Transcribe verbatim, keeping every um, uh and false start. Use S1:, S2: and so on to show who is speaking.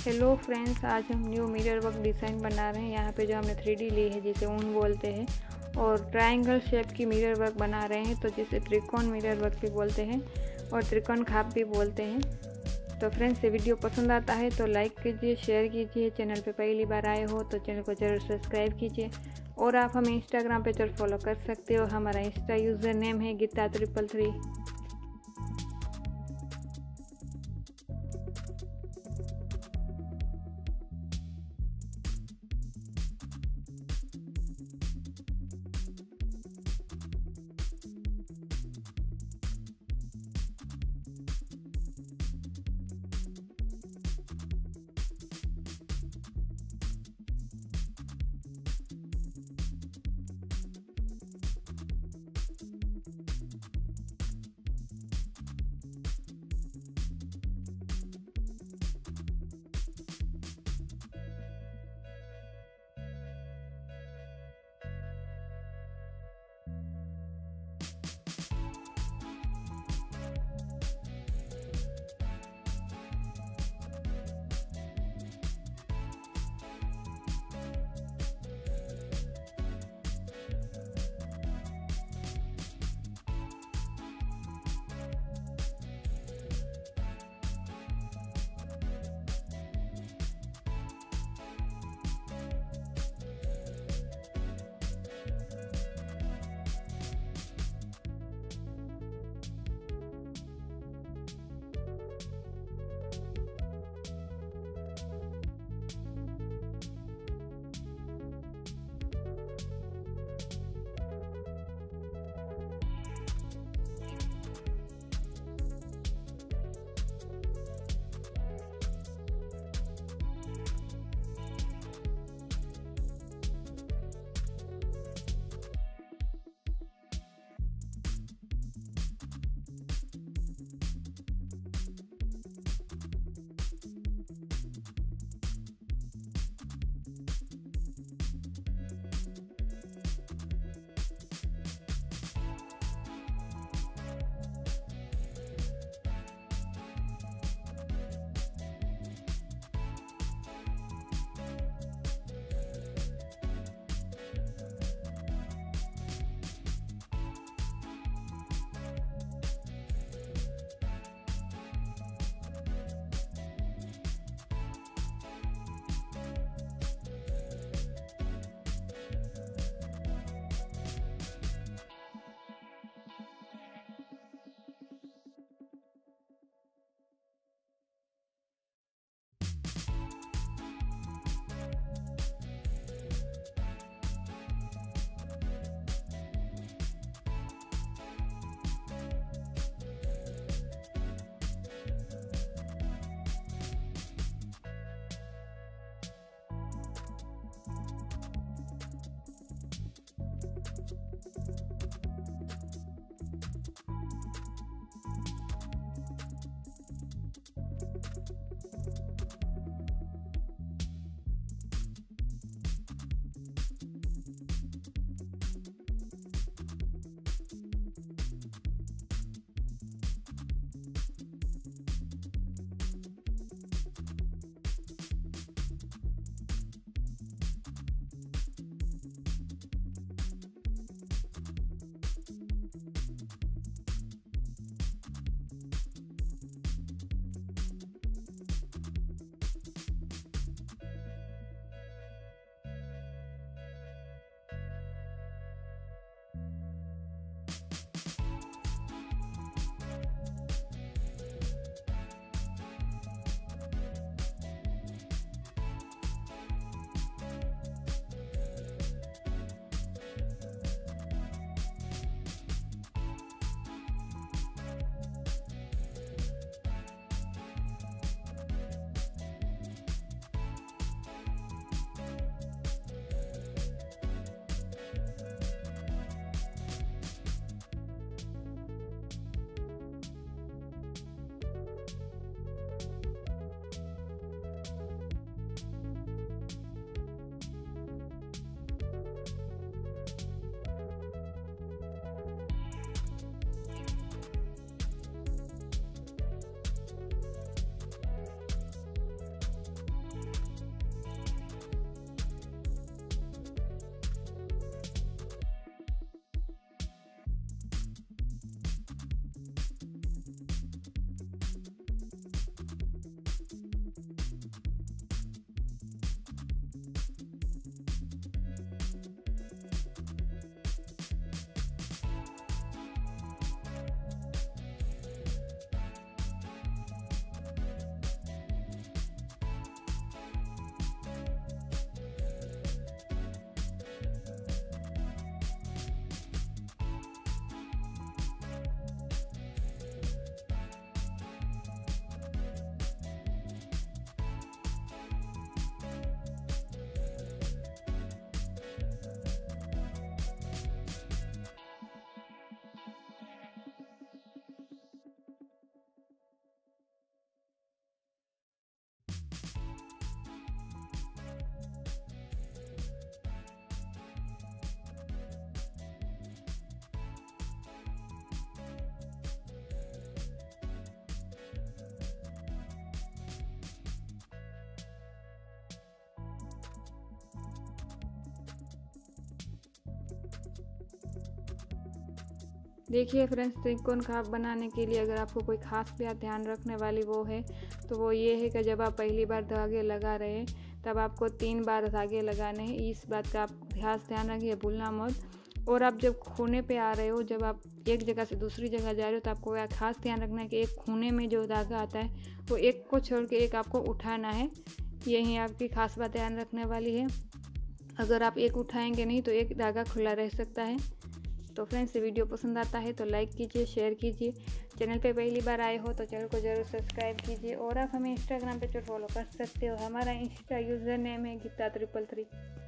S1: Hello friends, आज हम new mirror work design बना रहे हैं। यहाँ पे जो हमने थ्री डी ली है जिसे ऊन बोलते हैं, और ट्रायंगल शेप की मिरर वर्क बना रहे हैं, तो जिसे त्रिकोण मिरर वर्क भी बोलते हैं और त्रिकोण खाप भी बोलते हैं। तो फ्रेंड्स, ये वीडियो पसंद आता है तो लाइक कीजिए, शेयर कीजिए। चैनल पे पहली बार आए हो तो चैनल को ज़रूर सब्सक्राइब कीजिए, और आप हमें इंस्टाग्राम पे जरूर फॉलो कर सकते हो। हमारा इंस्टा यूज़र नेम है गीता ट्रिपल थ्री। देखिए फ्रेंड्स, त्रिकोण खाप बनाने के लिए अगर आपको कोई खास बात ध्यान रखने वाली वो है तो वो ये है कि जब आप पहली बार धागे लगा रहे हैं तब आपको तीन बार धागे लगाने हैं। इस बात का आप खास ध्यान रखिए, भूलना मत। और आप जब खूने पे आ रहे हो, जब आप एक जगह से दूसरी जगह जा रहे हो तो आपको यह खास ध्यान रखना है कि एक खूने में जो धागा आता है वो एक को छोड़ के एक आपको उठाना है। यही आपकी खास बात ध्यान रखने वाली है। अगर आप एक उठाएंगे नहीं तो एक धागा खुला रह सकता है। तो फ्रेंड्स, वीडियो पसंद आता है तो लाइक कीजिए, शेयर कीजिए। चैनल पे पहली बार आए हो तो चैनल को ज़रूर सब्सक्राइब कीजिए। और आप हमें इंस्टाग्राम पे जो फॉलो कर सकते हो। हमारा इंस्टा यूज़र नेम है गीता ट्रिपल थ्री।